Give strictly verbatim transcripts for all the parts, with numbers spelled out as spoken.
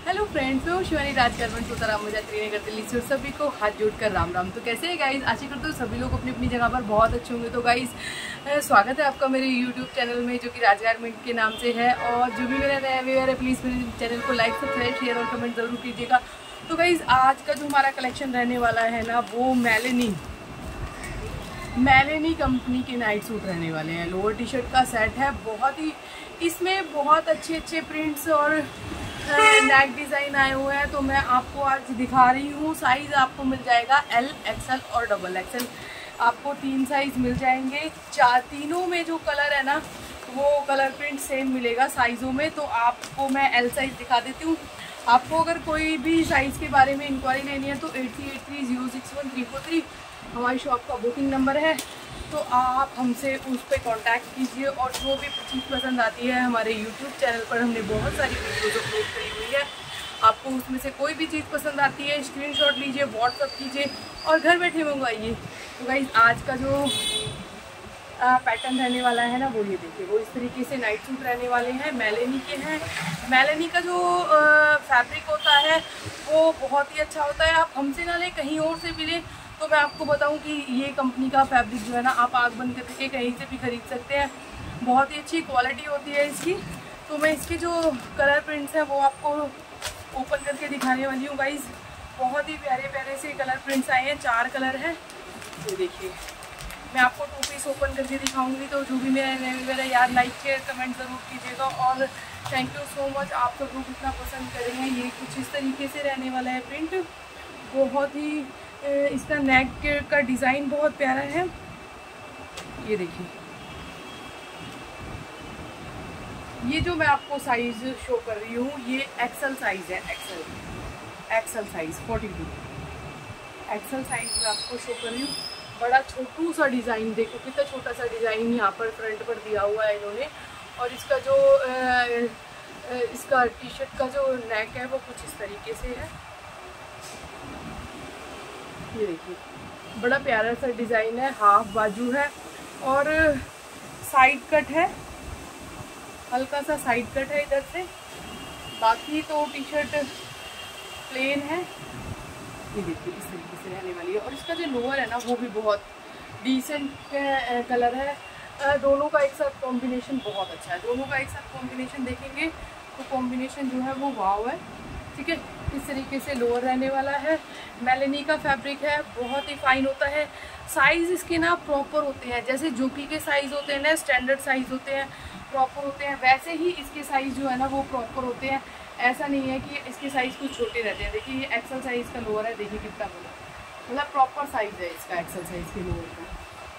Hello friends, मैं हूँ शिवानी राज करवन सुताराम मुझे त्रिनगर दिल्ली से सभी को हाथ जोड़कर राम राम। तो कैसे हैं गाइस? आशा करते हो सभी लोग अपनी अपनी जगह पर बहुत अच्छे होंगे। तो गाइस स्वागत है आपका मेरे यूट्यूब चैनल में जो कि राज गारमेंट के नाम से है। और जो भी मेरा नया व्यूअर है प्लीज़ मेरे चैनल को लाइक सब्सक्राइब शेयर और कमेंट ज़रूर कीजिएगा। तो गाइस आज का जो हमारा कलेक्शन रहने वाला है ना, वो मेलेनी मेलेनी कंपनी के नाइट सूट रहने वाले हैं। लोअर टी शर्ट का सेट है, बहुत ही इसमें बहुत अच्छे अच्छे प्रिंट्स और नेक डिज़ाइन आए हुए हैं। तो मैं आपको आज दिखा रही हूँ। साइज़ आपको मिल जाएगा एल, एक्सएल और डबल एक्सएल, आपको तीन साइज़ मिल जाएंगे। चार तीनों में जो कलर है ना, वो कलर प्रिंट सेम मिलेगा साइज़ों में। तो आपको मैं एल साइज़ दिखा देती हूँ। आपको अगर कोई भी साइज़ के बारे में इंक्वायरी लेनी है तो eight three eight three zero six one three four three हमारी शॉप का बुकिंग नंबर है। तो आप हमसे उस पर कांटेक्ट कीजिए। और जो भी चीज़ पसंद आती है, हमारे यूट्यूब चैनल पर हमने बहुत सारी वीडियोज अपलोड करी हुई है। आपको उसमें से कोई भी चीज़ पसंद आती है, स्क्रीनशॉट लीजिए, व्हाट्सअप कीजिए और घर बैठे मंगवाइए। तो गाइस आज का जो पैटर्न रहने वाला है ना, वो ये देखिए, वो इस तरीके से नाइट सूट रहने वाले हैं। मेलेनी के हैं। मेलेनी का जो फैब्रिक होता है वो बहुत ही अच्छा होता है। आप हमसे ना लें, कहीं और से भी लें। तो मैं आपको बताऊं कि ये कंपनी का फैब्रिक जो है ना, आप आग बंद करके कहीं से भी ख़रीद सकते हैं। बहुत ही अच्छी क्वालिटी होती है इसकी। तो मैं इसके जो कलर प्रिंट्स हैं वो आपको ओपन करके दिखाने वाली हूँ गाइस। बहुत ही प्यारे प्यारे से कलर प्रिंट्स आए हैं। चार कलर हैं, ये देखिए। मैं आपको टू पीस ओपन करके दिखाऊंगी। तो जो भी मेरा मेरा यार लाइक शेयर कमेंट ज़रूर कीजिएगा। और थैंक यू सो मच, आप सब लोग इतना पसंद करेंगे। ये कुछ इस तरीके से रहने वाला है प्रिंट। बहुत ही इसका नेक का डिज़ाइन बहुत प्यारा है, ये देखिए। ये जो मैं आपको साइज़ शो कर रही हूँ, ये एक्सेल साइज़ है। XL XL size forty two XL size मैं आपको शो कर रही हूँ। बड़ा छोटू सा डिज़ाइन, देखो कितना छोटा सा डिज़ाइन यहाँ पर फ्रंट पर दिया हुआ है इन्होंने। और इसका जो इसका टी शर्ट का जो नेक है वो कुछ इस तरीके से है, ये देखिए। बड़ा प्यारा सा डिज़ाइन है। हाफ बाजू है और साइड कट है, हल्का सा साइड कट है इधर से। बाकी तो टी शर्ट प्लेन है, ये देखिए इस तरीके से रहने वाली है। और इसका जो लोअर है ना, वो भी बहुत डिसेंट कलर है। दोनों का एक साथ कॉम्बिनेशन बहुत अच्छा है। दोनों का एक साथ कॉम्बिनेशन देखेंगे तो कॉम्बिनेशन जो है वो वाव है, ठीक है। इस तरीके से लोअर रहने वाला है। मेलेनी का फैब्रिक है, बहुत ही फाइन होता है। साइज़ इसके ना प्रॉपर होते हैं, जैसे जोकी के साइज़ होते हैं ना, स्टैंडर्ड साइज़ होते हैं, प्रॉपर होते हैं, वैसे ही इसके साइज़ जो है ना वो प्रॉपर होते हैं। ऐसा नहीं है कि इसके साइज़ कुछ छोटे रहते हैं। देखिए ये एक्सेल साइज़ का लोअर है, देखिए कितना बड़ा, मतलब प्रॉपर साइज़ है इसका एक्सेल साइज़ के लोअर का,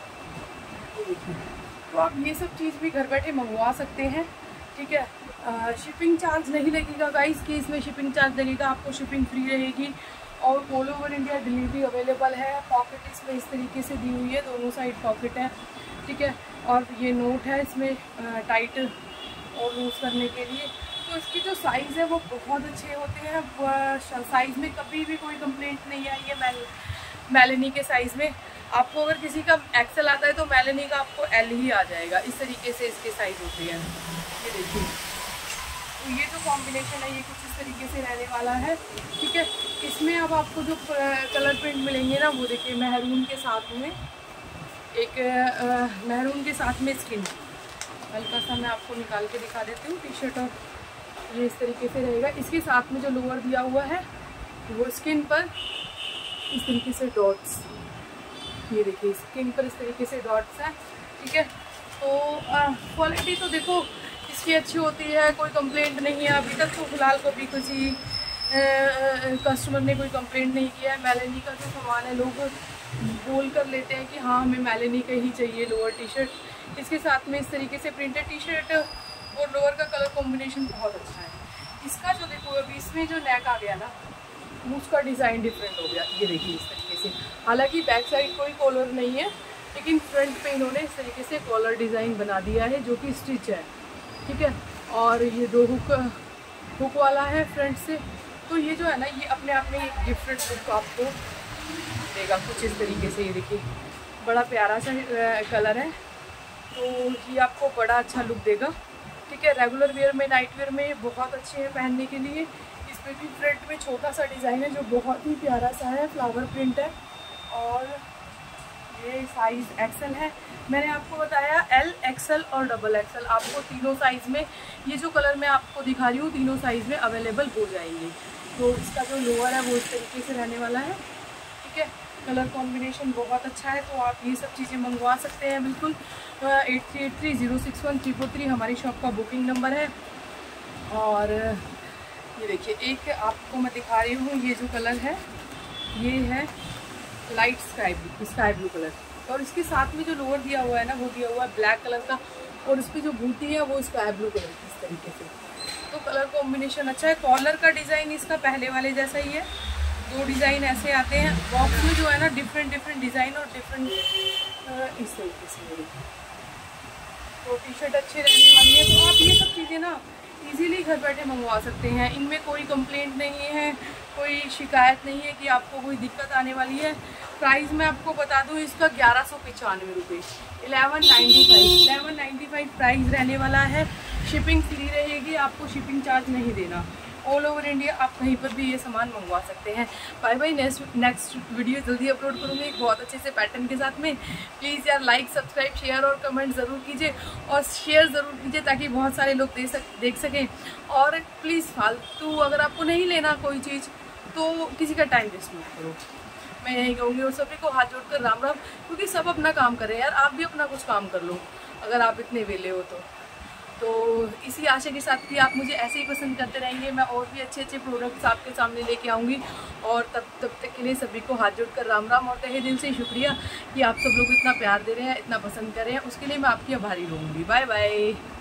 ये देखिए। तो आप ये सब चीज़ भी घर बैठे मंगवा सकते हैं, ठीक है। शिपिंग चार्ज नहीं लगेगा गाइस, कि इसमें शिपिंग चार्ज लगेगा, आपको शिपिंग फ्री रहेगी। और all over India delivery available है। पॉकेट इसमें इस तरीके से दी हुई है, दोनों साइड पॉकेट है, ठीक है। और ये नोट है इसमें टाइट और लूज़ करने के लिए। तो इसकी जो साइज़ है वो बहुत अच्छे होते हैं। साइज़ में कभी भी कोई कंप्लेंट नहीं आई है मेल मेलेनी के साइज़ में। आपको अगर किसी का एक्सेल आता है तो मेलेनी का आपको एल ही आ जाएगा। इस तरीके से इसके साइज़ होते हैं, ये देखिए। तो ये जो कॉम्बिनेशन है ये कुछ इस तरीके से रहने वाला है, ठीक है। इसमें अब आपको जो कलर प्रिंट मिलेंगे ना, वो देखिए मेहरून के साथ में एक मेहरून के साथ में स्किन, हल्का सा मैं आपको निकाल के दिखा देती हूँ टी शर्ट। और ये इस तरीके से रहेगा। इसके साथ में जो लोअर दिया हुआ है वो स्किन पर इस तरीके से डॉट्स, ये देखिए स्किन पर इस तरीके से डॉट्स हैं, ठीक है। तो क्वालिटी तो देखो इसकी अच्छी होती है, कोई कंप्लेंट नहीं है अभी तक। तो फिलहाल कभी किसी कस्टमर ने कोई कंप्लेंट नहीं किया है। मेलेनी का जो सामान है लोग बोल कर लेते हैं कि हाँ हमें मेलेनी का ही चाहिए लोअर टी शर्ट। इसके साथ में इस तरीके से प्रिंटेड टी शर्ट और लोअर का कलर कॉम्बिनेशन बहुत अच्छा है। इसका जो देखो अभी इसमें जो नेक आ गया ना, उसका डिज़ाइन डिफरेंट हो गया, ये देखिए इस तरीके से। हालांकि बैक साइड कोई कॉलर नहीं है, लेकिन फ्रंट पे इन्होंने इस तरीके से कॉलर डिज़ाइन बना दिया है जो कि स्टिच है, ठीक है। और ये दो हुक हुक वाला है फ्रंट से। तो ये जो है ना, ये अपने आप में एक डिफरेंट लुक आपको देगा कुछ इस तरीके से। ये देखिए बड़ा प्यारा सा कलर है, तो ये आपको बड़ा अच्छा लुक देगा, ठीक है। रेगुलर वेयर में, नाइट वेयर में बहुत अच्छे हैं पहनने के लिए। इसमें भी फ्रंट में छोटा सा डिज़ाइन है जो बहुत ही प्यारा सा है, फ्लावर प्रिंट है। और ये साइज़ एक्सेल है। मैंने आपको बताया एल, एक्सेल और डबल एक्सेल, आपको तीनों साइज़ में, ये जो कलर मैं आपको दिखा रही हूँ तीनों साइज़ में अवेलेबल हो जाएंगे। तो इसका जो लोअर है वो इस तरीके से रहने वाला है, ठीक है। कलर कॉम्बिनेशन बहुत अच्छा है, तो आप ये सब चीज़ें मंगवा सकते हैं बिल्कुल। Eight three eight three zero six one three four three हमारी शॉप का बुकिंग नंबर है। और ये देखिए एक आपको मैं दिखा रही हूँ, ये जो कलर है ये है light sky blue, sky blue colour, और इसके साथ में जो लोअर दिया हुआ है ना वो दिया हुआ है ब्लैक कलर का, और इसकी जो बूटी है वो स्काई ब्लू कलर की इस तरीके से। तो कलर कॉम्बिनेशन अच्छा है। कॉलर का डिज़ाइन इसका पहले वाले जैसा ही है, दो डिज़ाइन ऐसे आते हैं बॉक्स में जो है ना, डिफरेंट डिफरेंट डिज़ाइन और डिफरेंट इस तरीके से। तो टी शर्ट अच्छी रहने वाली है, तो आप ये सब चीज़ें ना इजीली घर बैठे मंगवा सकते हैं। इनमें कोई कंप्लेंट नहीं है, कोई शिकायत नहीं है कि आपको कोई दिक्कत आने वाली है। प्राइस मैं आपको बता दूं इसका ग्यारह सौ पचानवे रुपये, eleven ninety five eleven ninety five price रहने वाला है। शिपिंग फ्री रहेगी, आपको शिपिंग चार्ज नहीं देना। ऑल ओवर इंडिया आप कहीं पर भी ये सामान मंगवा सकते हैं। Bye bye, next next video जल्दी अपलोड करूँगी एक बहुत अच्छे से पैटर्न के साथ में। प्लीज़ यार लाइक, सब्सक्राइब, शेयर और कमेंट ज़रूर कीजिए, और शेयर ज़रूर कीजिए ताकि बहुत सारे लोग देख सक देख सकें। और प्लीज़ फालतू अगर आपको नहीं लेना कोई चीज़ तो किसी का टाइम वेस्ट मत करो, मैं यही कहूँगी। और सभी को हाथ जोड़कर राम राम, क्योंकि सब अपना काम कर रहे हैं यार, आप भी अपना कुछ काम कर लो अगर आप इतने वेले हो तो। तो इसी आशा के साथ कि आप मुझे ऐसे ही पसंद करते रहेंगे, मैं और भी अच्छे अच्छे प्रोडक्ट्स आपके सामने लेके आऊँगी। और तब तब तक के लिए सभी को हाथ जोड़कर राम राम, और तहे दिल से शुक्रिया कि आप सब लोग इतना प्यार दे रहे हैं, इतना पसंद कर रहे हैं, उसके लिए मैं आपकी आभारी रहूँगी। Bye bye.